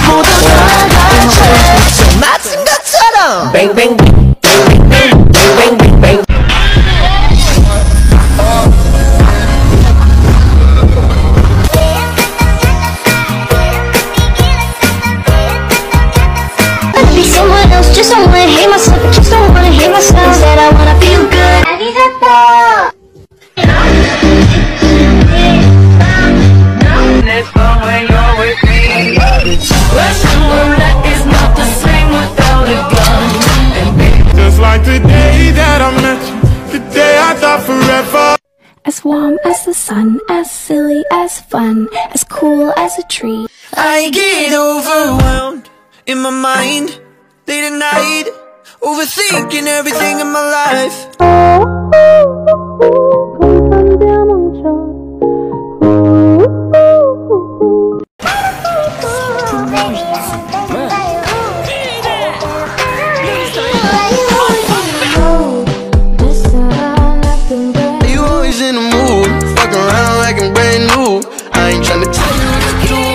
모두 다 좀 맞은 것처럼 뱅뱅 뱅뱅뱅뱅뱅뱅. Be someone else, just don't wanna hate myself, just don't wanna hate myself. Instead I wanna feel good. Just like the day that I met you, the day I thought forever. As warm as the sun, as silly as fun, as cool as a tree. I get overwhelmed in my mind late at night, overthinking everything in my life. You always in the mood, fuck around like I'm brand new. I ain't tryna tell you what to do.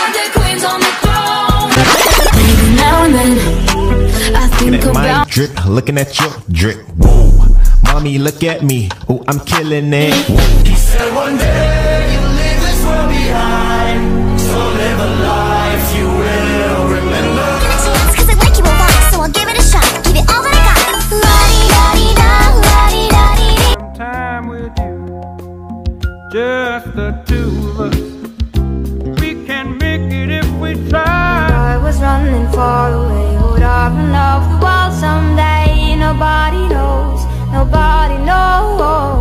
Now and then, I think about drip, looking at your drip. Whoa, mommy, look at me. Oh, I'm killing it. Whoa. You said one day you'll leave this world behind, so live a life you will remember. Give it a chance, cause I like you a lot, so I'll give it a shot, give it all that I got. La-di-da-di-da, la-di-da-di-di. Some time with you, just the two of us. We can make it if we try. I was running far away, would I run off the wall someday? Nobody knows, nobody knows.